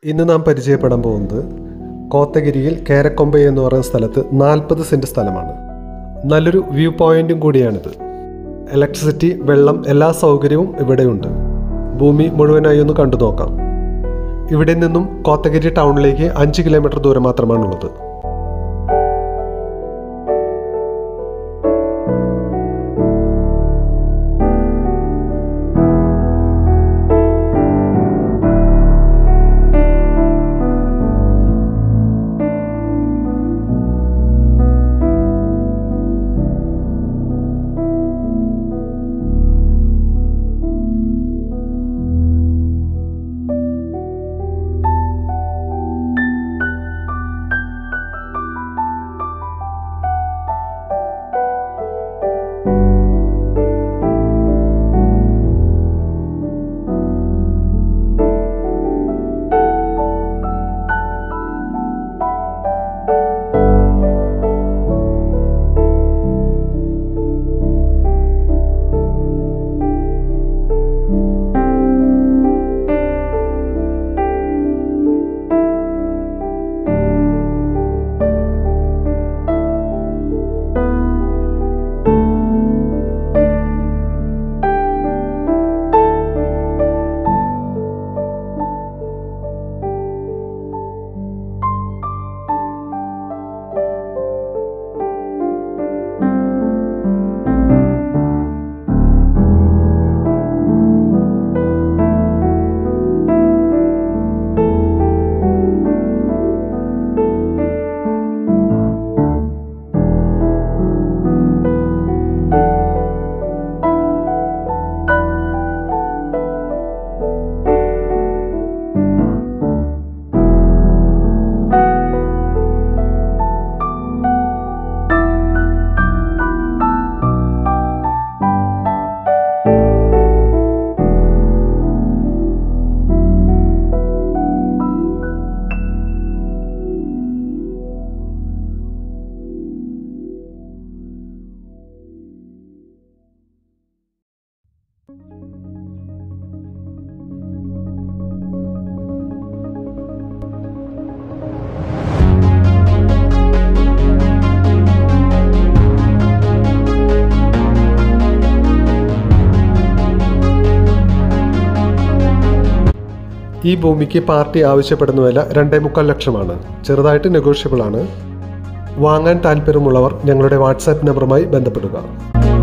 ഇന്ന് നാം പരിചയപ്പെടാൻ പോകുന്നത് കോത്തഗിരിയിൽ കേരക്കൊമ്പ എന്ന് പറയുന്ന സ്ഥലത്ത് 40 സെൻറ്റ് സ്ഥലമാണ്. നല്ലൊരു വ്യൂ പോയിൻറ്റും കൂടിയാണിത്. ഇലക്ട്രിസിറ്റി, വെള്ളം, എല്ലാ സൗകര്യവും ഇവിടെയുണ്ട്. ഭൂമി മുഴുവനായി ഒന്ന് കണ്ടു നോക്കാം. ഇവിടെ നിന്നും കോത്തഗിരി ടൗണിലേക്ക് 5 കിലോമീറ്റർ ദൂരം മാത്രമാണുള്ളത്. ഈ ഭൂമിക്ക് പാർട്ടി ആവശ്യപ്പെടുന്ന വില 2.25 ലക്ഷമാണ്. ചെറുതായിട്ട് നെഗോഷ്യബിൾ ആണ്. വാങ്ങാൻ താല്പര്യമുള്ളവർ ഞങ്ങളുടെ വാട്സാപ്പ് നമ്പറുമായി ബന്ധപ്പെടുക.